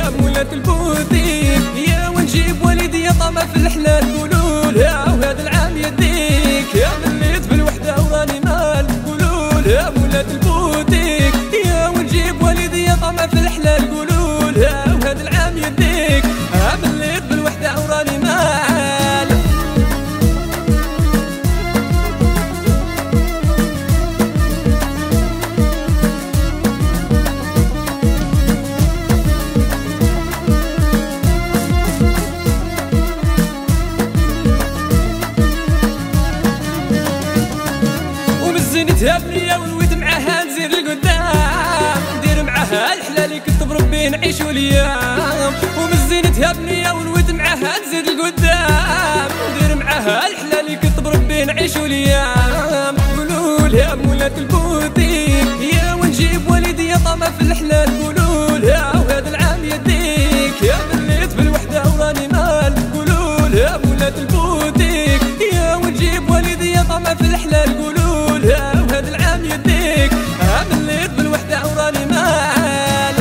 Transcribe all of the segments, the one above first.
يا مولات البوتيك، يا ونجيب والدي يا طمع في الحلال قولول يا وهذا العام يديك، يا مليت بالوحدة وراني مال قولول يا مولات البوتيك، يا ونجيب والدي يا طمع في الحلال قولول يا وهذا العام يديك، مليت بالوحدة وراني مال. ومزنتها بنية ونويت معاها نزير لقدام، ندير معاها الحلال كنت بربي نعيش الايام. ومزنتها بنية ونويت معاها نزير لقدام، ندير معاها الحلال كنت بربي نعيش الايام. قولول يا مولات البوتيك، يا ونجيب والدي يا طمع في الحلال قولول يا وهذا العام يديك، يا مليت بالوحدة وراني مال قولول يا مولات البوتيك، يا ونجيب والدي يا طمع في الحلال قولول يا وهذا العام يديك، مليت بالوحدة وراني مال.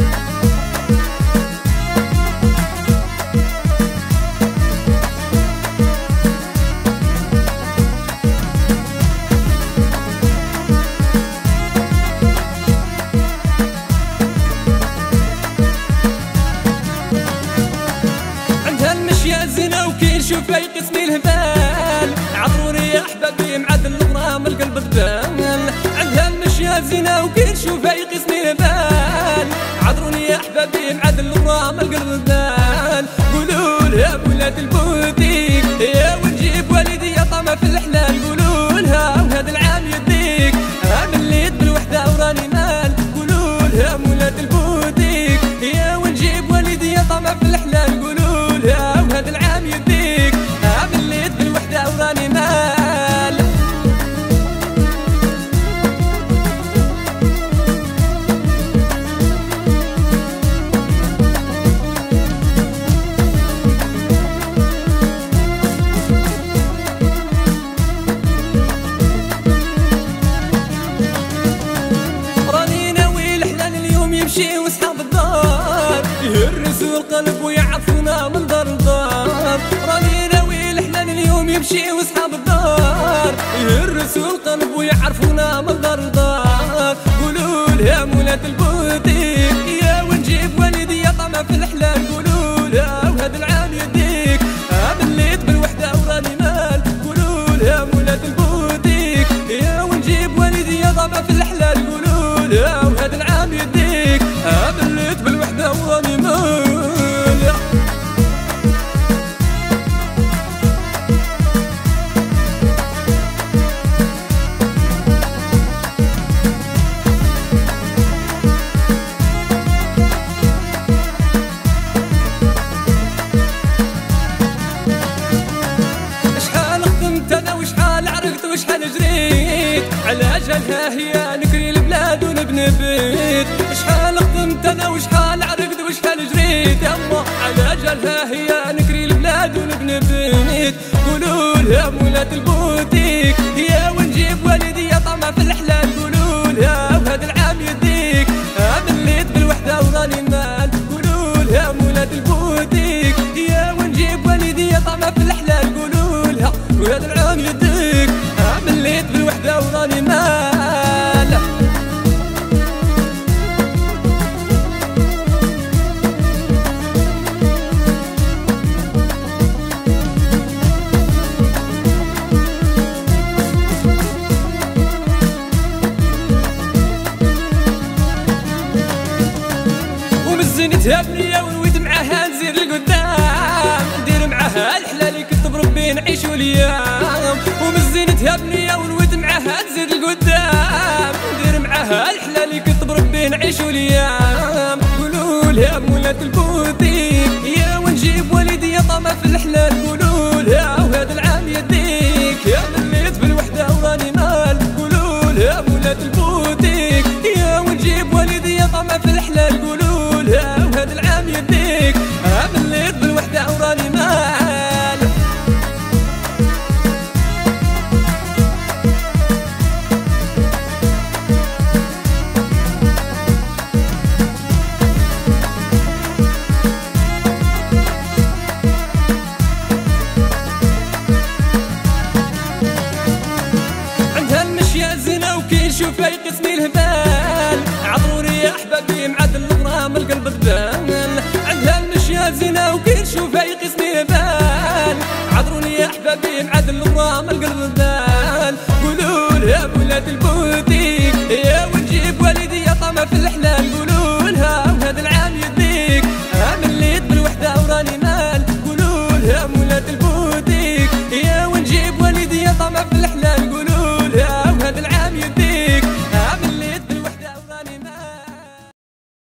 عندها المشية زينة وكي نشوفها يقسني الهبال، عطروني يا احبابي معدل الغرام القلب ذبال. عندها المشية زينة وكي نشوفها يقسني الهبال، عطروني يا احبابي معدل الغرام القلب ذبال. قولول يا مولات البوتيك، يا ونجيب والدي يا طمع في الحلال قولولها وهذا العام يديك، مليت بالوحدة وراني مال قولول يا مولات البوتيك، يا ونجيب والدي يا طمع في الحلال قولولها وهذا العام يديك، مليت بالوحدة وراني مال. راني ناوي الحلال اليوم يمشي وصحاب الدار يهرسوا القلب ويعرفونا من دار لدار. راني ناوي الحلال اليوم يمشي وصحاب الدار يهرسوا القلب ويعرفونا من دار لدار. قولول يا مولات البوتيك، يا ونجيب والدي يا طمع في الحلال قولول يا وهذا العام يديك، مليت بالوحدة وراني مال قولول يا مولات البوتيك، يا ونجيب والدي يا طمع في الحلال قولول يا وهذا العام يديك، مليت بالوحدة وراني مال. شحال خدمت انا وشحال عرقت وشحال جريت، على اجلها هي نكري البلاد ونبني بيت. شحال خدمت انا وشحال عرقت وشحال جريت، يما على اجلها هي نكري البلاد ونبني بيت. قولول يا مولات البوتيك، يا ونجيب والدي يا طمع في الحلال قولول يا وهذا العام يديك، مليت بالوحدة وراني مال قولول يا مولات البوتيك، يا ونجيب والدي يا طمع في الحلال قولول يا وهذا العام يديك، مليت بالوحدة وراني مال. ومزنتها بنية ونويت معاها نزير لقدام، ندير معاها الحلال كنت بربي نعيش الايام. ومزنتها بنية ونويت معاها نزير لقدام، ندير معاها الحلال كنت بربي نعيش الايام. قولول يا مولات البوتيك، يا ونجيب والدي يا طمع في الحلال قولول يا وهذا العام يديك، يا مليت بالوحدة وراني مال قولول يا مولات البوتيك، يا ونجيب والدي يا طمع في الحلال قولول يا وهذا العام يديك، مليت بالوحدة وراني مال. شوفه يقسني الهبال. عطروني يا احبابي معدل الغرام القلب ذبال. عندها المشيات زينه وكل شوفه يقسني الهبال. عطروني يا احبابي معدل الغرام القلب ذبال. قولوا له يا ولاد البوس